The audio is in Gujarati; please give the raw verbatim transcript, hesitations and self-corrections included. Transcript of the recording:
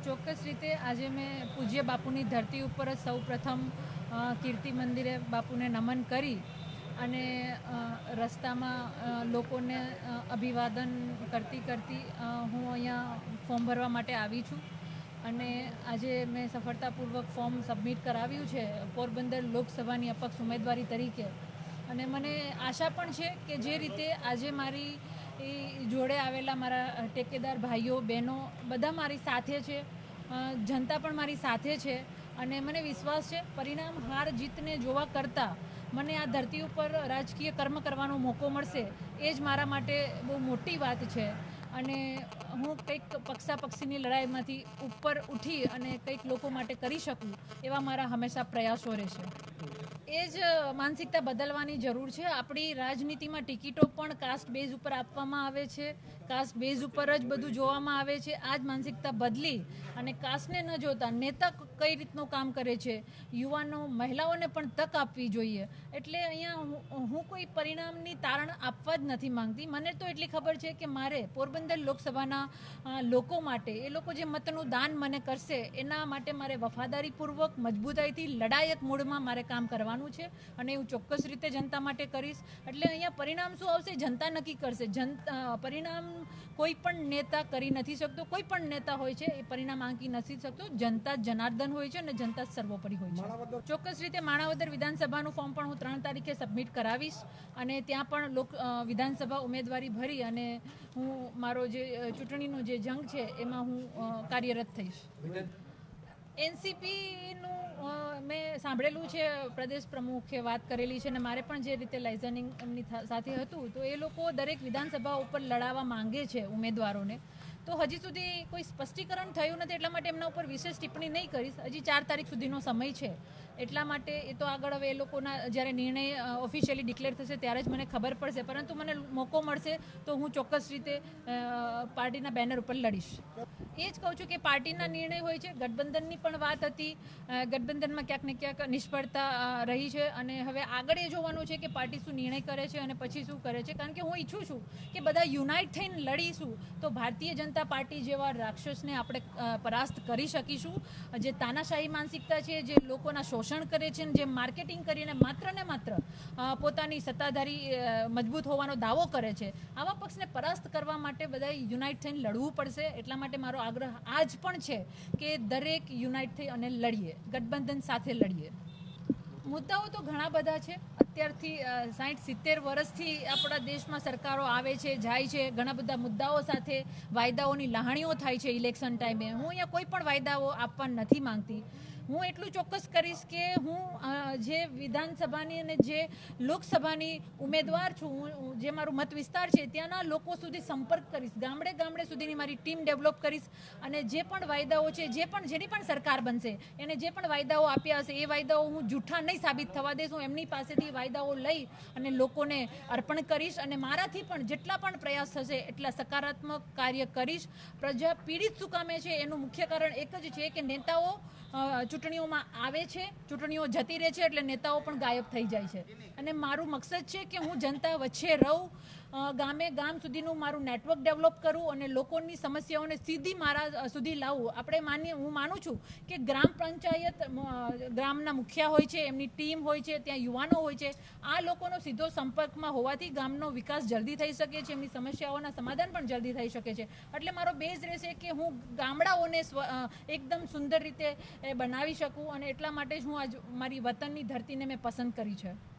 ચોક્કસ રીતે આજે મેં પૂજ્ય બાપુની ધરતી ઉપર જ સૌ પ્રથમ કીર્તિ મંદિરે બાપુને નમન કરી અને રસ્તામાં લોકોને અભિવાદન કરતી કરતી હું અહીંયા ફોર્મ ભરવા માટે આવી છું અને આજે મેં સફળતાપૂર્વક ફોર્મ સબમિટ કરાવ્યું છે પોરબંદર લોકસભાની અપક્ષ ઉમેદવારી તરીકે. અને મને આશા પણ છે કે જે રીતે આજે મારી જોડે આવેલા મારા ટેકેદાર ભાઈઓ બહેનો બધા મારી સાથે છે, જનતા પણ મારી સાથે છે અને મને વિશ્વાસ છે પરિણામ હાર જીતને જોવા કરતાં મને આ ધરતી ઉપર રાજકીય કર્મ કરવાનો મોકો મળશે એ જ મારા માટે બહુ મોટી વાત છે. અને હું કંઈક પક્ષાપક્ષીની લડાઈમાંથી ઉપર ઉઠી અને કંઈક લોકો માટે કરી શકું એવા મારા હંમેશા પ્રયાસો રહેશે. એ જ માનસિકતા બદલવાની જરૂર છે. આપણી રાજનીતિમાં ટિકિટો પણ કાસ્ટ બેઝ ઉપર આપવામાં આવે છે, કાસ્ટ બેઝ ઉપર જ બધું જોવામાં આવે છે. આ જ માનસિકતા બદલી અને કાસ્ટને ન જોતા નેતા કઈ રીતનું કામ કરે છે, યુવાનો મહિલાઓને પણ તક આપવી જોઈએ. એટલે અહીંયા હું કોઈ પરિણામની તારણ આપવા જ નથી માંગતી. મને તો એટલી ખબર છે કે મારે પોરબંદર લોકસભાના લોકો માટે, એ લોકો જે મતનું દાન મને કરશે એના માટે મારે વફાદારીપૂર્વક મજબૂતાઈથી લડાયક મૂડમાં મારે કામ કરવાનું છે અને હું ચોક્કસ રીતે જનતા માટે કરીશ. એટલે અહીંયા પરિણામ શું આવશે જનતા નક્કી કરશે. જનતા પરિણામ કોઈ પણ નેતા કરી નથી શકતો, કોઈ પણ નેતા હોય છે એ પરિણામ આંકી નથી શકતો. જનતા જનાર્દન હોય છે અને જનતા સર્વોપરી હોય છે. ચોક્કસ રીતે માણાવદર વિધાનસભાનું ફોર્મ પણ હું ત્રણ તારીખે સબમિટ કરાવીશ અને ત્યાં પણ લોક વિધાનસભા ઉમેદવારી ભરી અને હું મારો જે ચૂંટણીનો જે જંગ છે એમાં હું કાર્યરત થઈશ. એનસીપીનું મેં સાંભળેલું છે, પ્રદેશ પ્રમુખે વાત કરેલી છે અને મારે પણ જે રીતે લાઇઝનિંગ એમની સાથે હતું તો એ લોકો દરેક વિધાનસભા ઉપર લડાવવા માંગે છે ઉમેદવારોને. તો હજી સુધી કોઈ સ્પષ્ટીકરણ થયું નથી એટલા માટે એમના ઉપર વિશેષ ટિપ્પણી નહીં કરીશ. હજી ચાર તારીખ સુધીનો સમય છે એટલા માટે એ તો આગળ હવે એ લોકોના જ્યારે નિર્ણય ઓફિશિયલી ડિક્લેર થશે ત્યારે જ મને ખબર પડશે. પરંતુ મને મોકો મળશે તો હું ચોક્કસ રીતે પાર્ટીના બેનર ઉપર લડીશ. એ જ કહું છું કે પાર્ટીના નિર્ણય હોય છે. ગઠબંધનની પણ વાત હતી, ગઠબંધનમાં ક્યાંક ને ક્યાંક નિષ્ફળતા રહી છે અને હવે આગળ એ જોવાનું છે કે પાર્ટી શું નિર્ણય કરે છે અને પછી શું કરે છે. કારણ કે હું ઈચ્છું છું કે બધા યુનાઇટ થઈને લડીશું તો ભારતીય જનતા પાર્ટી જેવા રાક્ષસને આપણે પરાસ્ત કરી શકીશું. જે તાનાશાહી માનસિકતા છે, જે લોકોના શોષણ કરે છે, જે માર્કેટિંગ કરીને માત્ર ને માત્ર પોતાની સત્તાધારી મજબૂત હોવાનો દાવો કરે છે, આવા પક્ષને પરાસ્ત કરવા માટે બધાએ યુનાઇટ થઈને લડવું પડશે. એટલા માટે મારો આગ્રહ આજ પણ છે કે દરેક યુનાઇટ થઈ અને લડીએ, ગઠબંધન સાથે લડીએ. મુદ્દાઓ તો ઘણા બધા છે. અત્યારથી સાઠ સિત્તેર વર્ષથી આપણા દેશમાં સરકારો આવે છે, જાય છે. ઘણા બધા મુદ્દાઓ સાથે વાયદાઓની લહાણીઓ થાય છે ઇલેક્શન ટાઈમે. હું અહીંયા કોઈ પણ વાયદાઓ આપવા નથી માંગતી. હું એટલું ચોક્કસ કરીશ કે હું જે વિધાનસભાની અને જે લોકસભાની ઉમેદવાર છું, હું જે મારું મત વિસ્તાર છે ત્યાંના લોકો સુધી સંપર્ક કરીશ, ગામડે ગામડે સુધીની મારી ટીમ ડેવલપ કરીશ અને જે પણ વાયદાઓ છે, જે પણ જેની પણ સરકાર બનશે એને જે પણ વાયદાઓ આપ્યા હશે એ વાયદાઓ હું જૂઠા નહીં સાબિત થવા દઈશ. હું એમની પાસેથી વાયદાઓ લઈ અને લોકોને અર્પણ કરીશ અને મારાથી પણ જેટલા પણ પ્રયાસ થશે એટલા સકારાત્મક કાર્ય કરીશ. પ્રજા પીડિત શું કામે છે એનું મુખ્ય કારણ એક જ છે કે નેતાઓ ચૂંટણીઓમાં આવે છે, ચૂંટણીઓ જતી રહે છે એટલે નેતાઓ પણ ગાયબ થઈ જાય છે. અને મારું મકસદ છે કે હું જનતા વચ્ચે રહું, ગામે ગામ સુધીનું મારું નેટવર્ક ડેવલપ કરું અને લોકોની સમસ્યાઓને સીધી મારા સુધી લાવું. આપણે માનીએ, હું માનું છું કે ગ્રામ પંચાયત ગ્રામના મુખિયા હોય છે, એમની ટીમ હોય છે, ત્યાં યુવાનો હોય છે. આ લોકોનો સીધો સંપર્કમાં હોવાથી ગામનો વિકાસ જલ્દી થઈ શકે છે, એમની સમસ્યાઓના સમાધાન પણ જલ્દી થઈ શકે છે. એટલે મારો બેઝ રહેશે કે હું ગામડાઓને એકદમ સુંદર રીતે બનાવી શકું અને એટલા માટે જ હું આજ મારી વતનની ધરતીને મેં પસંદ કરી છે.